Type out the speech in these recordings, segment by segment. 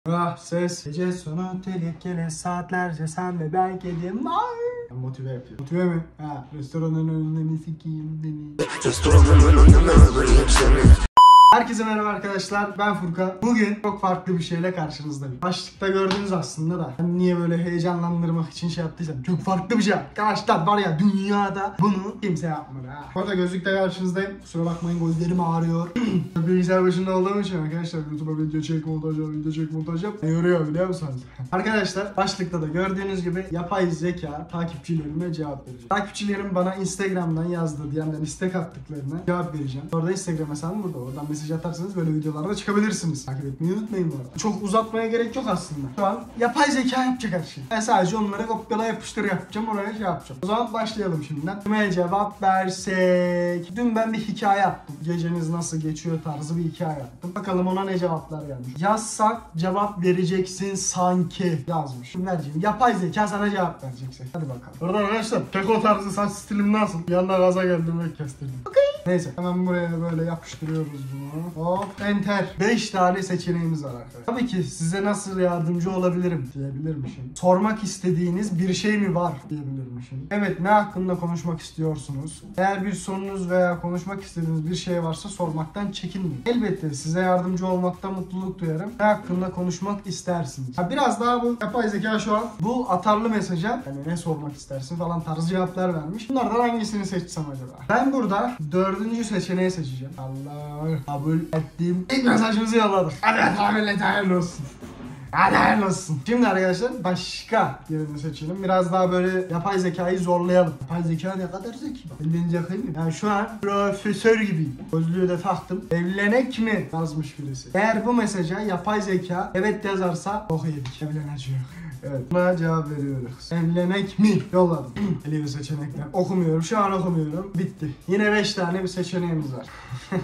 Ah ses gece sonu tehlikeli saatlerce sen ve ben kedim var. Motive yapıyor. Motive mi? Ha, restoranın önünde mi sikiyim beni? Restoranın önünde mi? Herkese merhaba arkadaşlar, ben Furkan. Bugün çok farklı bir şeyle karşınızdayım. Başlıkta gördünüz aslında da. Ben niye böyle heyecanlandırmak için şey yaptıysam. Çok farklı bir şey. Arkadaşlar var ya, dünyada bunu kimse yapmadı ha. Orada gözlükle karşınızdayım. Kusura bakmayın, gözlerim ağrıyor. Bilgisayar başında olduğum için arkadaşlar YouTube'a video çek montaj yap. Yoruyor biliyor musunuz? Arkadaşlar başlıkta da gördüğünüz gibi yapay zeka takipçilerime cevap vereceğim. Takipçilerim bana Instagram'dan yazdığı DM'den istek attıklarına cevap vereceğim. Orada Instagram hesabım burada. Oradan mesaj atarsanız böyle videolarda çıkabilirsiniz. Takip etmeyi unutmayın bu arada. Çok uzatmaya gerek yok aslında. Şu an yapay zeka yapacak her şeyi. Ben sadece onları kopyala yapıştır yapacağım. Oraya şey yapacağım. O zaman başlayalım şimdiden. Kime cevap versek? Dün ben bir hikaye attım. Geceniz nasıl geçiyor tarzı bir hikaye attım. Bakalım ona ne cevaplar gelmiş. Yazsak cevap vereceksin sanki yazmış. Vereceğim. Yapay zeka sana cevap vereceksin. Hadi bakalım. Orada arkadaşlar keko tarzı saç stilim nasıl? Bir anda gaza geldim ve kestirdim. Okay. Neyse hemen buraya böyle yapıştırıyoruz bunu. Hop enter. 5 tane seçeneğimiz var arkadaşlar. Tabii ki size nasıl yardımcı olabilirim diyebilirmişim. Sormak istediğiniz bir şey mi var diyebilirmişim. Evet, ne hakkında konuşmak istiyorsunuz? Eğer bir sorunuz veya konuşmak istediğiniz bir şey varsa sormaktan çekinmeyin. Elbette size yardımcı olmaktan mutluluk duyarım. Ne hakkında konuşmak istersiniz? Biraz daha bu yapay zeka şu an bu atarlı mesaja yani ne sormak istersin falan tarzı cevaplar vermiş. Bunlardan hangisini seçsem acaba? Ben burada 4. seçeneği seçeceğim. Allah kabul ettim. İlk mesajımızı yolladık. Hadi hayırlı olsun. Hadi hayırlı olsun. Şimdi arkadaşlar başka birini seçelim. Biraz daha böyle yapay zekayı zorlayalım. Yapay zeka ne kadar zeki. Elinize yakayım mı? Yani şu an profesör gibiyim. Gözlüğü de taktım. Evlenek mi yazmış birisi. Eğer bu mesaja yapay zeka evet yazarsa oh yedik. Evleneceğiz. Evet, buna cevap veriyoruz. Evlenek mi? Yolladım. Eli bir seçenekler. Okumuyorum. Şu an okumuyorum. Bitti. Yine 5 tane bir seçeneğimiz var.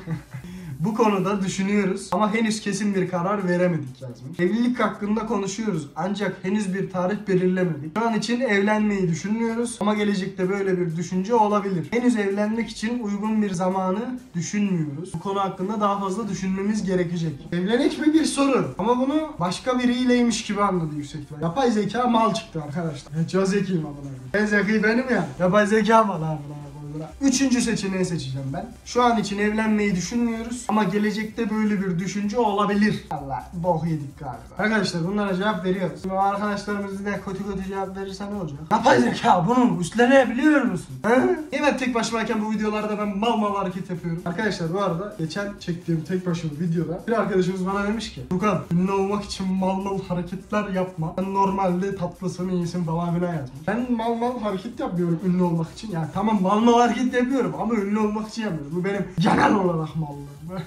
Bu konuda düşünüyoruz ama henüz kesin bir karar veremedik yazmış. Evlilik hakkında konuşuyoruz ancak henüz bir tarih belirlemedik. Şu an için evlenmeyi düşünmüyoruz ama gelecekte böyle bir düşünce olabilir. Henüz evlenmek için uygun bir zamanı düşünmüyoruz. Bu konu hakkında daha fazla düşünmemiz gerekecek. Evlenek mi bir soru ama bunu başka biriyleymiş gibi anladı yüksek ihtimalle. Yapay zeka mal çıktı arkadaşlar. Çok zekiyim ama. En zeki benim ya. Yapay zeka mal abi. 3. seçeneği seçeceğim ben. Şu an için evlenmeyi düşünmüyoruz ama gelecekte böyle bir düşünce olabilir. Allah bok yedik galiba. Arkadaşlar bunlara cevap veriyoruz. Şimdi arkadaşlarımız da kötü cevap verirse ne olacak? Yapay zeka bunu üstlenebiliyor musun? Niye ben tek başımayken bu videolarda ben mal hareket yapıyorum? Arkadaşlar bu arada geçen çektiğim tek başıma videoda bir arkadaşımız bana demiş ki Furkan ünlü olmak için mal hareketler yapma. Ben normalde tatlısın iyisin falan filan yazmış. Ben mal hareket yapmıyorum ünlü olmak için. Yani tamam mal hareket yapıyorum ama ünlü olmak için yapmıyorum. Bu benim genel olarak mallığım.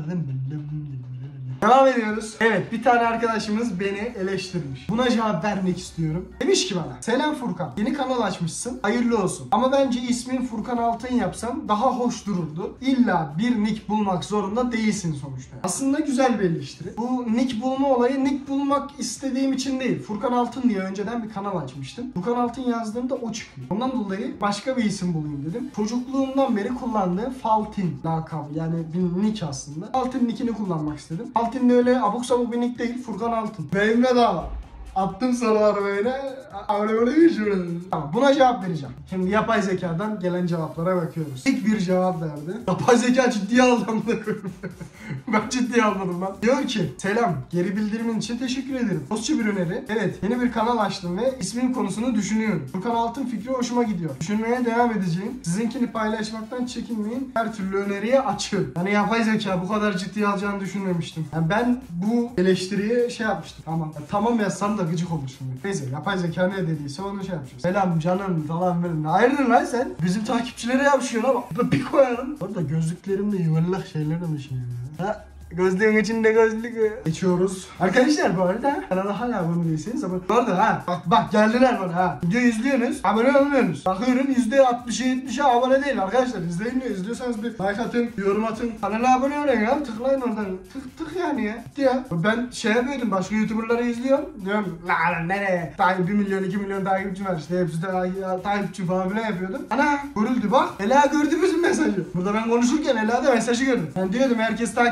Devam ediyoruz. Evet, bir tane arkadaşımız beni eleştirmiş. Buna cevap vermek istiyorum. Demiş ki bana, selam Furkan, yeni kanal açmışsın, hayırlı olsun. Ama bence ismin Furkan Altın yapsam daha hoş dururdu. İlla bir nick bulmak zorunda değilsin sonuçta. Aslında güzel bir eleştiri. Bu nick bulma olayı, nick bulmak istediğim için değil. Furkan Altın diye önceden bir kanal açmıştım. Furkan Altın yazdığımda o çıkıyor. Ondan dolayı başka bir isim bulayım dedim. Çocukluğumdan beri kullandığım Faltin lakabı, yani bir nick aslında. Altın nickini kullanmak istedim. Altın de öyle abuk sabuk bir nick değil, Furkan Altın. Benim de daha attım sorular böyle. Öyle bir şey. Tamam, buna cevap vereceğim. Şimdi yapay zekadan gelen cevaplara bakıyoruz. İlk bir cevap verdi. Yapay zeka ciddiye aldım da ben ciddiye almadım lan. Diyor ki selam, geri bildirimin için teşekkür ederim. Dostça bir öneri. Evet, yeni bir kanal açtım ve ismin konusunu düşünüyorum. Furkan Altın fikri hoşuma gidiyor. Düşünmeye devam edeceğim. Sizinkini paylaşmaktan çekinmeyin. Her türlü öneriye açığım. Yani yapay zeka bu kadar ciddiye alacağını düşünmemiştim. Yani ben bu eleştiriye şey yapmıştım. Tamam yazsam da gıcık olur şimdi. Neyse, yapay zeka ne dediyse onu şey yapmışız. Selam canım falan böyle. Hayırdır lan sen? Bizim takipçilere yapışıyorsun ama bir koyalım. Orada gözlüklerimde yuvarlak şeyler demiş ya. Ha? Gözlüğün içinde gözlük. Geçiyoruz. Arkadaşlar bu arada kanala hala abone değilseniz abone. Bu arada bak geldiler bana ha. Video izliyorsunuz, abone olmuyorsunuz. Bakıyorum %60'ı 70'e abone değil arkadaşlar. İzleyin diyor. İzliyorsanız bir like atın, yorum atın. Kanala abone olun ya. Tıklayın oradan. Tık yani ya. Ya. Ben şey yapıyordum, başka YouTuber'ları izliyorum. Diyorum lan nereye? 1 milyon 2 milyon takipçi var işte. Hepsi de takipçi falan filan yapıyordum. Ana görüldü bak. Ela gördü bizim mesajı. Burada ben konuşurken Ela da mesajı gördü. Ben diyordum herkes takibi değişti.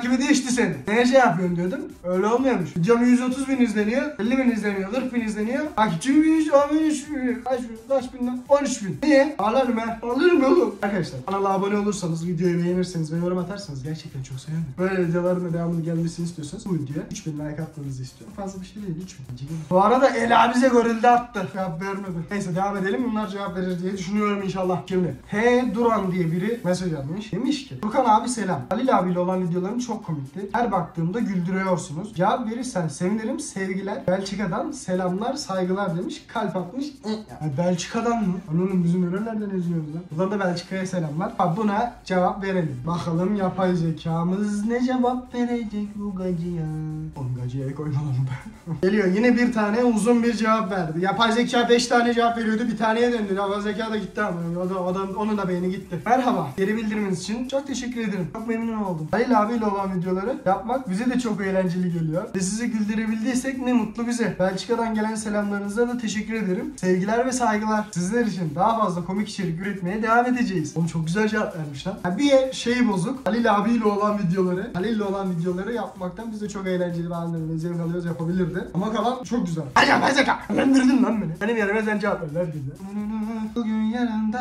geçti seni. Neye şey yapıyorsun diyordum. Öyle olmuyormuş. Videom 130 bin izleniyor, 50 bin izleniyor, 40 bin izleniyor. Takipçim 100, 13 bin, kaç bin lan? 13 bin. Niye? Alırım ha. Alırım oğlum. Arkadaşlar kanala abone olursanız, videoyu beğenirseniz ve yorum atarsanız gerçekten çok sevinirim. Böyle videoların da devamlı gelmesini istiyorsanız bu videoya 3000 like atmanızı istiyorum. Fazla bir şey değil, 3000. Bu arada Ela bize görüldü attı. Cevap vermedi. Neyse devam edelim. Bunlar cevap verir diye düşünüyorum inşallah. Şimdi H Duran diye biri mesaj atmış. Demiş ki Furkan abi selam. Halil abiyle olan videoların çok komikti. Her baktığımda güldürüyorsunuz. Cevap verirsen sevinirim. Sevgiler. Belçika'dan selamlar, saygılar demiş. Kalp atmış. Yani Belçika'dan mı? Oğlum bizim nerelerden izliyoruz lan? Buradan da Belçika'ya selamlar. Buna cevap verelim. Bakalım yapay zekamız ne cevap verecek bu gacıya? Oğlum gacıya koymadım ben. Geliyor yine bir tane uzun bir cevap verdi. Yapay zeka 5 tane cevap veriyordu. Bir taneye döndü. Yapay zeka da gitti ama. Onun da beyni gitti. Merhaba. Geri bildiriminiz için çok teşekkür ederim. Çok memnun oldum. Halil abiyle olan videoları yapmak bize de çok eğlenceli geliyor. Ve sizi güldürebildiysek ne mutlu bize. Belçika'dan gelen selamlarınıza da teşekkür ederim. Sevgiler ve saygılar. Sizler için daha fazla komik içerik üretmeye devam edeceğiz. Oğlum çok güzel cevap vermiş lan. Bir şeyi bozuk. Halil abiyle olan videoları yapmaktan biz de çok eğlenceli ve zevk alıyoruz, yapabilirdi. Ama kalan çok güzel. Hadi yapay zeka. Öğrendirdin lan beni. Benim yerime sen cevap ver. Bugün yanında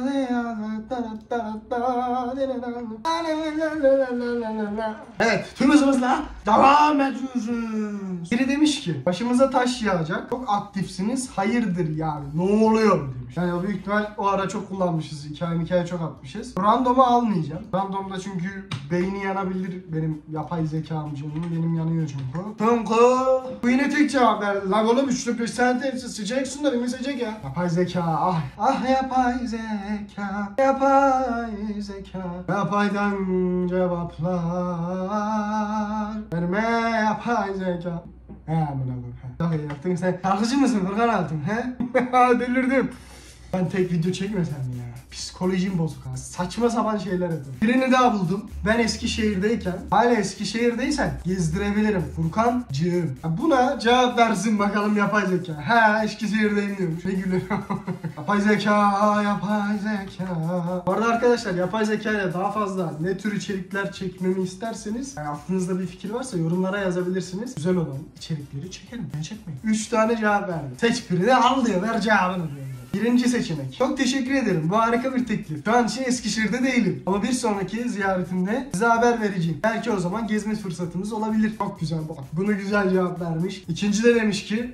evet, tüm hızımızla devam ediyoruz. Biri demiş ki başımıza taş yağacak. Çok aktifsiniz. Hayırdır yani. Ne oluyor demiş. Yani büyük ihtimal o ara çok kullanmışız. Hikaye çok atmışız. Random'u almayacağım. Random'da çünkü beyni yanabilir benim yapay zekamcının. Benim yanıyor çünkü. Bu yine tek cevap verdi. Lan oğlum 3'lü 5 saniye sıcaksın da beni seçecek ya. Yapay zeka. Ah yapay zeka. Yapay zeka. Yapaydan cevaplar verme yapay zeka. He amına koyayım. Çok iyi yaptın sen. Şarkıcı mısın Furkan Altun he? Delirdim. Ben tek video çekmesem ya. Psikolojim bozuk ha. Saçma sapan şeyler yapıyorum. Birini daha buldum. Ben Eskişehir'deyken, hala Eskişehir'deysen gezdirebilirim Furkancığım. Buna cevap versin bakalım yapay zeka. He Eskişehir'deyim diyormuş. Ne gülüyor. Yapay zeka, yapay zeka. Bu arada arkadaşlar yapay zeka ile daha fazla ne tür içerikler çekmemi isterseniz, yani aklınızda bir fikir varsa yorumlara yazabilirsiniz. Güzel olan içerikleri çekerim. Ben çekmeyin. 3 tane cevap verdim. Seç birini al diyor. Ver cevabını diyor. Birinci seçenek. Çok teşekkür ederim. Bu harika bir teklif. Şu an için Eskişehir'de değilim. Ama bir sonraki ziyaretimde size haber vereceğim. Belki o zaman gezme fırsatımız olabilir. Çok güzel bak. Bunu güzel cevap vermiş. İkinci de demiş ki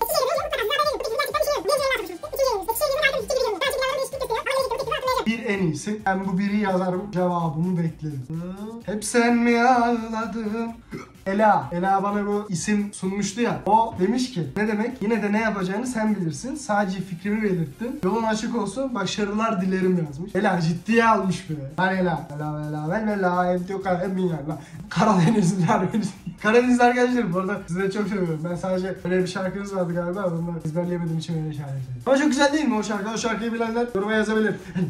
bir en iyisi. Ben bu biri yazarım. Cevabımı beklerim. Hep sen mi ağladın? Ela bana bu isim sunmuştu ya. O demiş ki ne demek? Yine de ne yapacağını sen bilirsin. Sadece fikrimi belirttim. Yolun açık olsun. Başarılar dilerim yazmış. Ela ciddiye almış be. Lan Ela. Karadenizli arkadaşlarım bu arada sizi de çok seviyorum. Ben sadece öyle bir şarkınız vardı galiba. Onu ezberleyemediğim için öyle şarkı. Ama çok güzel değil mi o şarkı? O şarkıyı bilenler yoruma yazabilir.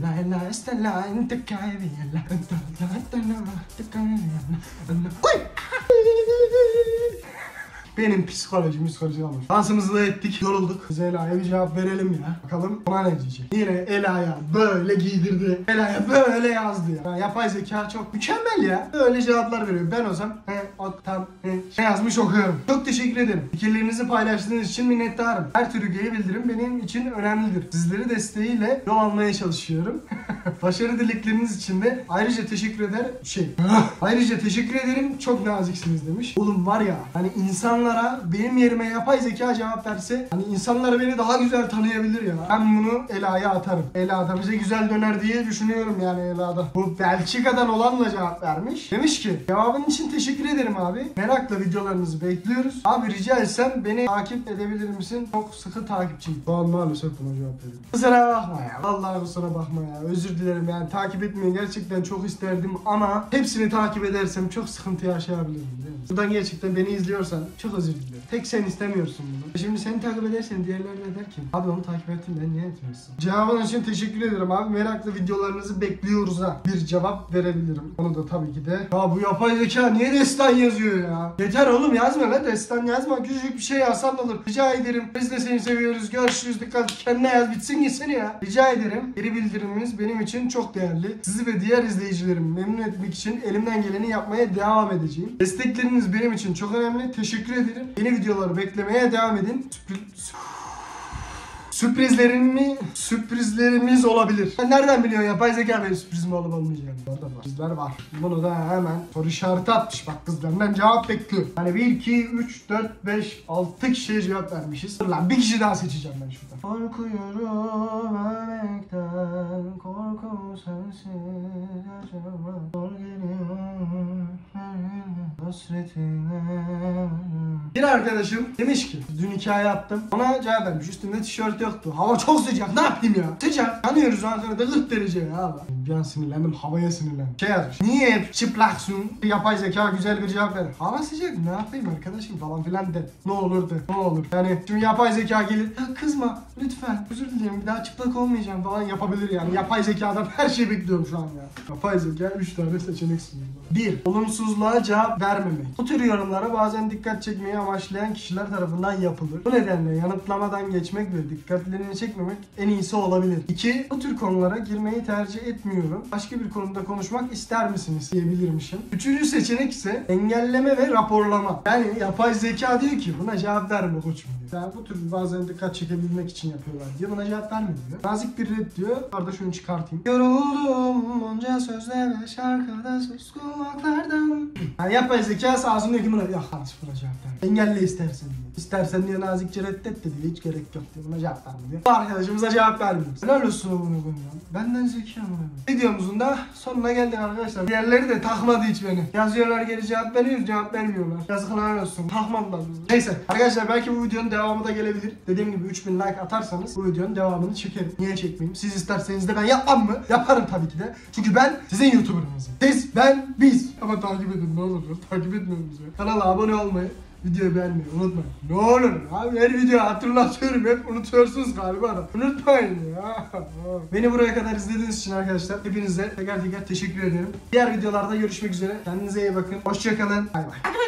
Benim psikolojim olmuş. Dansımızı da ettik, yorulduk. Biz Ela'ya bir cevap verelim ya. Bakalım ona ne diyecek. Yine Ela'ya böyle giydirdi. Ela'ya böyle yazdı ya. Yani yapay zeka çok mükemmel ya. Böyle cevaplar veriyor. Ben olsam ne yazmış okuyorum. Çok teşekkür ederim. Fikirlerinizi paylaştığınız için minnettarım. Her türlü geri bildirim benim için önemlidir. Sizleri desteğiyle yol almaya çalışıyorum. Başarı dilekleriniz için de ayrıca teşekkür ederim. Çok naziksiniz demiş. Oğlum var ya hani insanlara benim yerime yapay zeka cevap verse hani insanlar beni daha güzel tanıyabilir ya. Ben bunu Ela'ya atarım. Ela da bize güzel döner diye düşünüyorum yani Ela'da. Bu Belçika'dan olanla cevap vermiş. Demiş ki cevabın için teşekkür ederim abi. Merakla videolarınızı bekliyoruz. Abi rica etsem beni takip edebilir misin? Çok sıkı takipçiyim. Ben maalesef buna cevap veriyorum. Kusura bakma ya. Vallahi kusura bakma ya. Özür dilerim yani takip etmeyi gerçekten çok isterdim ama hepsini takip edersem çok sıkıntı yaşayabilirim değil mi? Buradan gerçekten beni izliyorsan çok özür dilerim. Tek sen istemiyorsun bunu. Şimdi seni takip edersen diğerleri ne der ki? Abi onu takip ettim ben niye etmiyorsun? Cevabın için teşekkür ederim abi. Merakla videolarınızı bekliyoruz ha. Bir cevap verebilirim. Onu da tabii ki de. Ya bu yapay zeka niye destan yazıyor ya? Yeter oğlum yazma lan destan yazma. Küçücük bir şey yazsan olur. Rica ederim. Biz de seni seviyoruz. Görüşürüz. Dikkat kendine yaz bitsin gitsin ya. Rica ederim. Geri bildiriminiz benim için için çok değerli. Sizi ve diğer izleyicilerimi memnun etmek için elimden geleni yapmaya devam edeceğim. Destekleriniz benim için çok önemli. Teşekkür ederim. Yeni videoları beklemeye devam edin. Sürprizlerimiz olabilir. Sen nereden biliyorsun yapay zeka benim sürprizim olup olmayacağını? Orada var. Sürprizler var. Bunu da hemen soru işareti atmış. Bak kızlarından cevap bekliyor. Hani 1, 2, 3, 4, 5, 6 kişiye cevap vermişiz. Dur lan bir kişi daha seçeceğim ben şuradan. Korkuyorum ölmekten. Korkum sensiz yaşamak. Zor geliyor. Hasretine. Bir arkadaşım demiş ki dün hikaye attım. Ona cevap vermiş. Üstümde tişört yoktu. Hava çok sıcak. Ne yapayım ya? Sıcak. Yanıyoruz Ankara'da 40 derece ya. Bir an sinirlendim. Havaya sinirlendim. Şey yazmış. Niye hep çıplaksın? Yapay zeka güzel bir cevap ver. Hava sıcak. Ne yapayım arkadaşım falan filan de. Ne olur de. Ne olur. Yani şimdi yapay zeka gelir. Ya kızma. Lütfen. Özür dilerim. Bir daha çıplak olmayacağım falan yapabilir yani. Yapay zekadan her şeyi bekliyorum şu an ya. Yapay zeka 3 tane seçenek sunuyor. 1. Olumsuzluğa cevap vermemek. Bu tür yorumlara bazen dikkat çekmeyi amaçlayan kişiler tarafından yapılır. Bu nedenle yanıtlamadan geçmek ve dikkatlerini çekmemek en iyisi olabilir. 2. Bu tür konulara girmeyi tercih etmiyorum. Başka bir konuda konuşmak ister misiniz diyebilirmişim. 3. seçenek ise engelleme ve raporlama. Yani yapay zeka diyor ki buna cevap verme koçum diyor. Yani bu tür bazen dikkat çekebilmek için yapıyorlar diyor. Buna cevap verme diyor. Nazik bir red diyor. Arada şunu çıkartayım. Yoruldum onca sözle ve şarkıda suskunluklardan. Yani yapay zeka sağ olsun diyor ki buna ya kardeş buna cevap ver. Engelle istersen diyor. İstersen diyor nazikçe reddet de diyor. Hiç gerek yok diyor. Buna cevap verme diyor. Bu arkadaşımıza cevap vermiyoruz. Helal olsun bunu koyuyorum. Benden zeki ama. Videomuzun da sonuna geldik arkadaşlar. Diğerleri de takmadı hiç beni. Yazıyorlar geri cevap veriyoruz, cevap vermiyorlar. Yazıklar olsun. Takmadılar bizi. Neyse arkadaşlar belki bu videonun devamı da gelebilir. Dediğim gibi 3000 like atarsanız bu videonun devamını çekerim. Niye çekmeyeyim? Siz isterseniz de ben yapmam mı? Yaparım tabii ki de. Çünkü ben sizin YouTuber'ınızım. Siz, ben, biz. Ama takip edin ne olur. Takip etmiyorsunuz ya. Kanala abone olmayı, videoyu beğenmeyi unutmayın. Ne olur abi her video hatırlatıyorum hep unutuyorsunuz galiba. Unutmayın ya. Beni buraya kadar izlediğiniz için arkadaşlar hepinize teker teker teşekkür ederim. Diğer videolarda görüşmek üzere. Kendinize iyi bakın. Hoşça kalın. Bay bay.